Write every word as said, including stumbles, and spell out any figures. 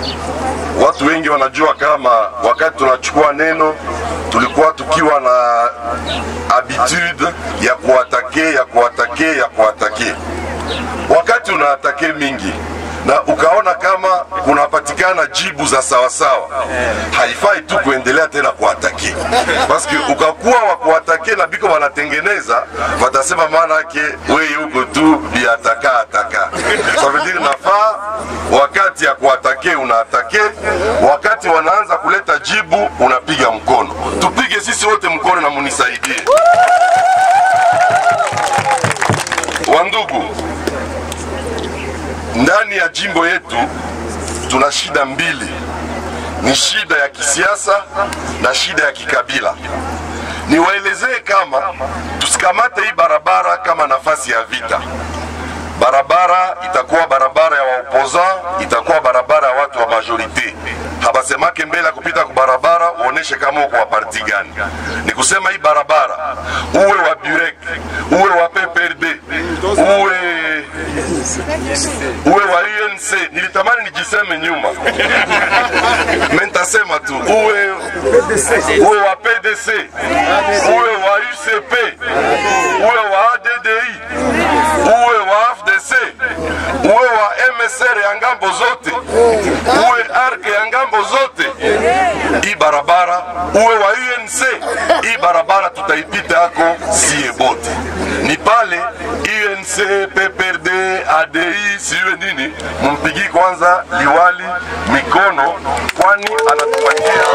watu wengi wanajua kama wakati tunachukua neno tulikuwa tukiwa na habitude ya kuatake ya kuatake ya kuatake. Wakati unaatake mingi na ukaona kama kunapatikana jibu za sawa sawa, haifai tu kuendelea tena kuatake. Paski ukakuwa wa kuatake na biko wanatengeneza, watasema maana yake wewe huko tu biataka ataka. Sababu nafaa wakati ya kuatake unaatake, wakati wanaanza kuleta jibu unapiga mkono. Tupige sisi wote mkono na munisaidie. Wandugu, ndani ya jimbo yetu tuna shida mbili. Ni shida ya kisiasa na shida ya kikabila. Niwaelezee kama tusikamate hii barabara kama nafasi ya vita. Barabara itakuwa barabara ya waopoza, itakuwa barabara ya watu wa majorite. Habasemake mbele kupita kwa barabara uoneshe kama uko wa parti gani. Ni kusema hii barabara uwe wa Burek, uwe wa P P R D, uwe uwe wa U N C. Nilitamani nijiseme nyuma. Mentasema tu uwe uwe wa P D C, uwe wa U C P, uwe wa A D D I, uwe wa F D C, uwe wa M S R ya ngambo zote, uwe A R C ya ngambo zote. Hii barabara uwe wa U N C, hii barabara tutaipita hako siye bote. Ni pale U N C, P P R D, A D I, siwe nini, mumpigi kwanza liwali mikono, kwani anatupatia